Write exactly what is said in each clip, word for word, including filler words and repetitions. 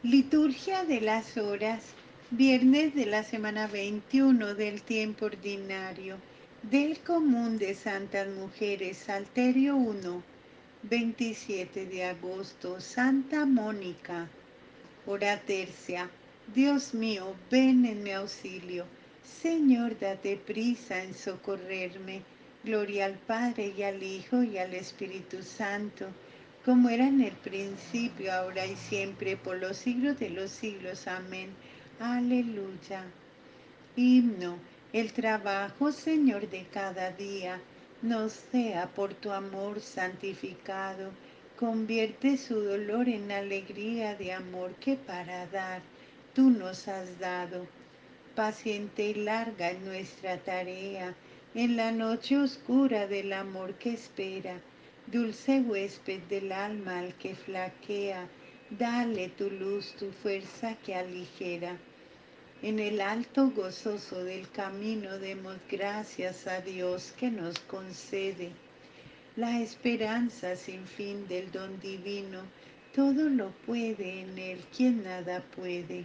Liturgia de las Horas, viernes de la semana veintiuno del tiempo ordinario, del común de Santas Mujeres, Salterio uno, veintisiete de agosto, Santa Mónica. Hora tercia. Dios mío, ven en mi auxilio. Señor, date prisa en socorrerme. Gloria al Padre y al Hijo y al Espíritu Santo, como era en el principio, ahora y siempre, por los siglos de los siglos. Amén. Aleluya. Himno. El trabajo, Señor, de cada día nos sea por tu amor santificado. Convierte su dolor en alegría de amor que para dar tú nos has dado. Paciente y larga es nuestra tarea en la noche oscura del amor que espera. Dulce huésped del alma al que flaquea, dale tu luz, tu fuerza que aligera. En el alto gozoso del camino demos gracias a Dios que nos concede la esperanza sin fin del don divino. Todo lo puede en Él quien nada puede.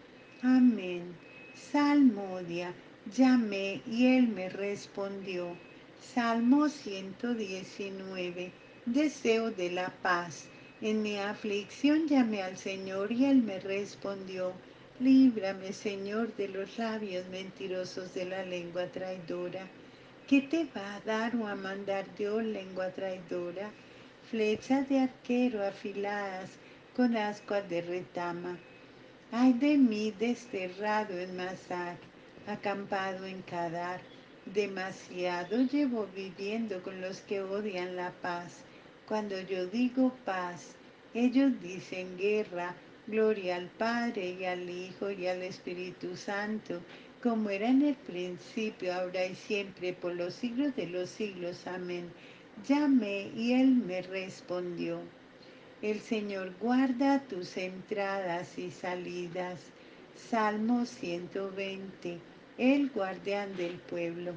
Amén. Salmodia. Llamé y Él me respondió. Salmo ciento diecinueve. Deseo de la paz. En mi aflicción llamé al Señor y Él me respondió. Líbrame, Señor, de los labios mentirosos, de la lengua traidora. ¿Qué te va a dar o a mandar Dios, lengua traidora? Flechas de arquero afiladas con ascuas de retama. Ay de mí desterrado en Masac, acampado en Cadar. Demasiado llevo viviendo con los que odian la paz. Cuando yo digo paz, ellos dicen guerra. Gloria al Padre y al Hijo y al Espíritu Santo, como era en el principio, ahora y siempre, por los siglos de los siglos. Amén. Llamé y Él me respondió. El Señor guarda tus entradas y salidas. Salmo ciento veinte. El guardián del pueblo.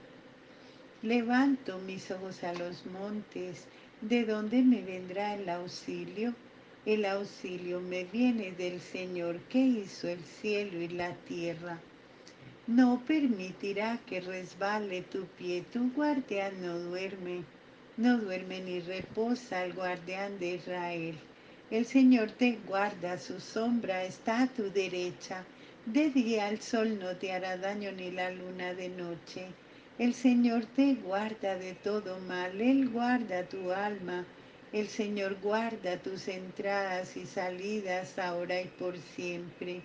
Levanto mis ojos a los montes. ¿De dónde me vendrá el auxilio? El auxilio me viene del Señor que hizo el cielo y la tierra. No permitirá que resbale tu pie, tu guardián no duerme. No duerme ni reposa el guardián de Israel. El Señor te guarda, su sombra está a tu derecha. De día el sol no te hará daño ni la luna de noche. El Señor te guarda de todo mal, Él guarda tu alma. El Señor guarda tus entradas y salidas ahora y por siempre.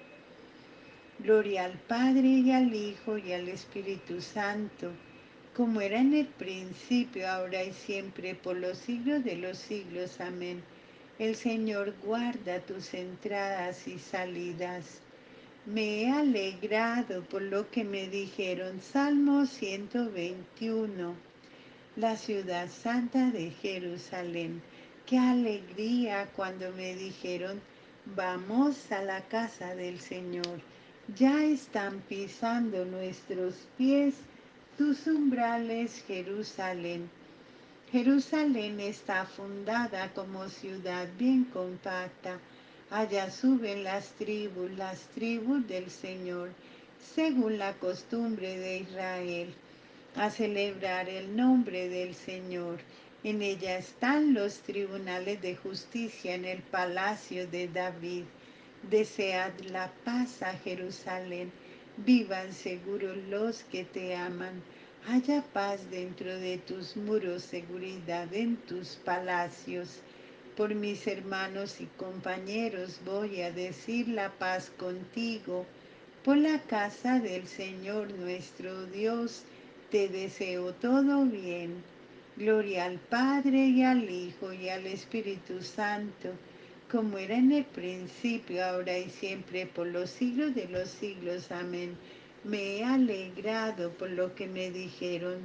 Gloria al Padre y al Hijo y al Espíritu Santo, como era en el principio, ahora y siempre, por los siglos de los siglos. Amén. El Señor guarda tus entradas y salidas. Me he alegrado por lo que me dijeron. Salmo ciento veintiuno. La ciudad santa de Jerusalén. Qué alegría cuando me dijeron, vamos a la casa del Señor. Ya están pisando nuestros pies tus umbrales, Jerusalén. Jerusalén está fundada como ciudad bien compacta. Allá suben las tribus, las tribus del Señor, según la costumbre de Israel, a celebrar el nombre del Señor. En ella están los tribunales de justicia en el palacio de David. Desead la paz a Jerusalén. Vivan seguros los que te aman. Haya paz dentro de tus muros, seguridad en tus palacios. Por mis hermanos y compañeros voy a decir la paz contigo. Por la casa del Señor nuestro Dios te deseo todo bien. Gloria al Padre y al Hijo y al Espíritu Santo, como era en el principio, ahora y siempre, por los siglos de los siglos. Amén. Me he alegrado por lo que me dijeron.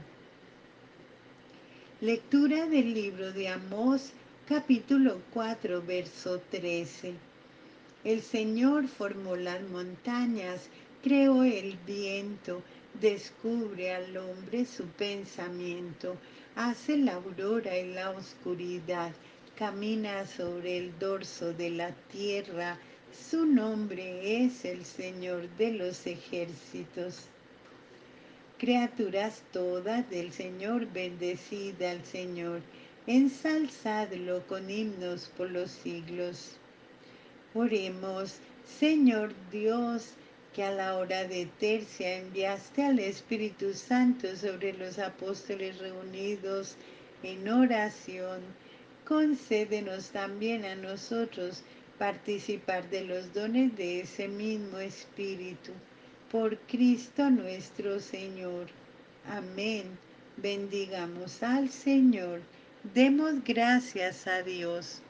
Lectura del libro de Amós, capítulo cuatro, verso trece. El Señor formó las montañas, creó el viento, descubre al hombre su pensamiento, hace la aurora y la oscuridad, camina sobre el dorso de la tierra, Su nombre es el Señor de los ejércitos. Criaturas todas del Señor, bendecid al Señor, ensalzadlo con himnos por los siglos. Oremos, Señor Dios, que a la hora de tercia enviaste al Espíritu Santo sobre los apóstoles reunidos en oración, concédenos también a nosotros participar de los dones de ese mismo Espíritu. Por Cristo nuestro Señor. Amén. Bendigamos al Señor. Demos gracias a Dios.